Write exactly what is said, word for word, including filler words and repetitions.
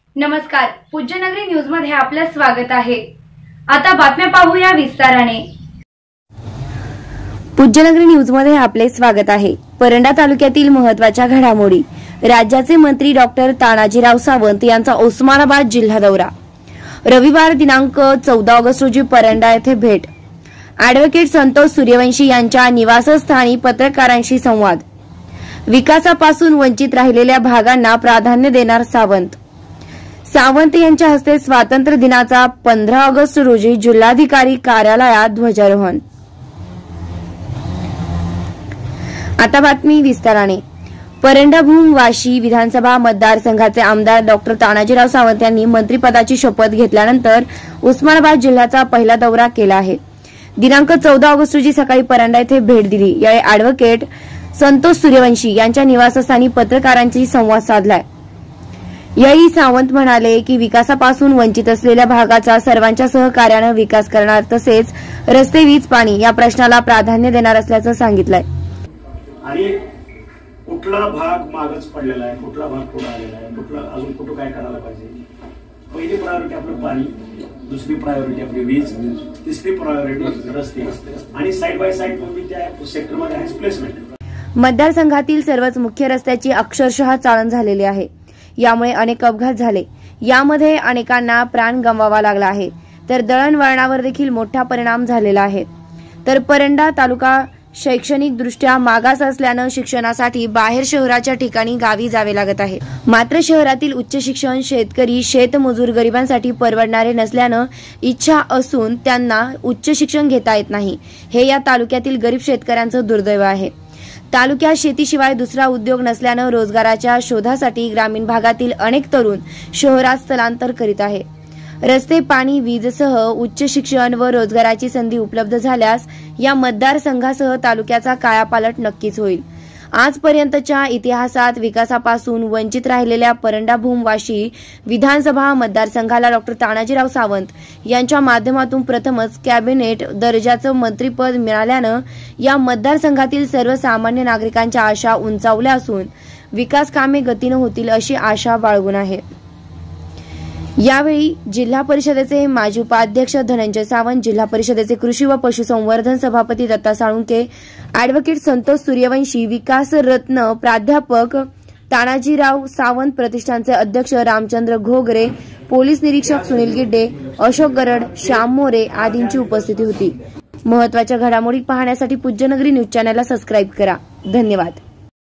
नमस्कार, पूज्य नगरी न्यूज मध्ये आपलं स्वागत आहे। आता बातम्या पाहूया विस्ताराने। पूज्य नगरी न्यूज मध्ये आपले स्वागत आहे। परंडा तालुक्यातील महत्त्वाच्या घडामोडी। राज्याचे मंत्री डॉक्टर तानाजीराव सावंत यांचा उस्मानाबाद जिल्हा दौरा। रविवार दिनांक चौदा ऑगस्ट रोजी परंडा येथे भेट। ॲडव्होकेट संतोष सूर्यवंशी यांच्या निवासस्थानी पत्रकारांशी संवाद। विकासापासून वंचित राहिलेल्या भागांना प्राधान्य देणार सावंत। सावंत यांच्या हस्ते स्वातंत्र्य दिनाचा पंधरा ऑगस्ट रोजी जिल्हाधिकारी कार्यालयात ध्वजारोहण। आता बातमी विस्ताराने। परंडा भूम वाशी विधानसभा मतदारसंघाचे आमदार डॉक्टर तानाजीराव सावंत यांनी मंत्रिपदाची शपथ घेतल्यानंतर उस्मानाबाद जिल्ह्याचा पहिला दौरा केला आहे। दिनांक चौदा ऑगस्ट रोजी सकाळी परंडा येथे भेट दिली। यावेळी ॲडव्होकेट संतोष सूर्यवंशी यांच्या निवासस्थानी पत्रकारांशी संवाद साधलाय। यावेळी सावंत म्हणाले की विकासापासून वंचित असलेल्या भागाचा सर्वांच्या सहकार्याने विकास करणार, तसेच रस्ते, वीज, पाणी या प्रश्नाला प्राधान्य देणार असल्याचं सांगितलंय। आणि कुठला भाग मागच पडलेला आहे, कुठला भाग पुढे आलेला आहे, कुठला अजून कुठं काय करायला पाहिजे। पहिली प्रायोरिटी आपलं पाणी, दुसरी प्रायोरिटी आपली वीज, तिसरी प्रायोरिटी रस्ते आणि साइड बाय साइड तुम्ही त्या सेक्टरमध्ये आहे प्लेसमेंट। मतदारसंघातील सर्वच मुख्य रस्त्याची अक्षरशः चाळण झालेली आहे। यामुळे अनेक अपघात झाले। यामध्ये अनेकांना प्राण गमवावा लागला आहे, तर दळणवळणावर देखील मोठा परिणाम झालेला आहे। तर परंडा तालुका शैक्षणिक दृष्ट्या मागास असल्यानं शिक्षणासाठी बाहेर शहराच्या ठिकाणी गावी जावे लागत आहे। मात्र शहरातील उच्च शिक्षण शेतकरी, शेतमजूर गरिबांसाठी परवडणारे नसल्यानं इच्छा असून त्यांना उच्च शिक्षण घेता येत नाही। हे या तालुक्यातील गरीब शेतकऱ्यांचं दुर्दैव आहे। तालुक्यात शेतीशिवाय दुसरा उद्योग नसल्यानं रोजगाराच्या शोधासाठी ग्रामीण भागातील अनेक तरुण शहरात स्थलांतर करीत आहे। रस्ते, पाणी, वीजसह उच्च शिक्षण व रोजगाराची संधी उपलब्ध झाल्यास या मतदारसंघासह तालुक्याचा कायापालट नक्कीच होईल। आजपर्यंतच्या इतिहासात विकासापासून वंचित राहिलेल्या परंडा भूम वाशी विधानसभा मतदारसंघाला डॉक्टर तानाजीराव सावंत यांच्या माध्यमातून प्रथमच कॅबिनेट दर्जाचं मंत्रिपद मिळाल्यानं या मतदारसंघातील सर्वसामान्य नागरिकांच्या आशा उंचावल्या असून विकास कामे गतीनं होतील अशी आशा बाळगून आहे। यावेळी जिल्हा परिषदेचे माजी उपाध्यक्ष धनंजय सावंत, जिल्हा परिषदेचे कृषी व पशुसंवर्धन सभापती दत्ता साळुंके, ॲडव्होकेट संतोष सूर्यवंशी, विकास रत्न प्राध्यापक तानाजीराव सावंत प्रतिष्ठानचे अध्यक्ष रामचंद्र घोगरे, पोलीस निरीक्षक सुनील गिड्डे, अशोक गरड, श्याम मोरे आदींची उपस्थिती होती। महत्त्वाच्या घडामोडी पाहण्यासाठी पूज्य नगरी न्यूज चॅनलला सबस्क्राईब करा। धन्यवाद।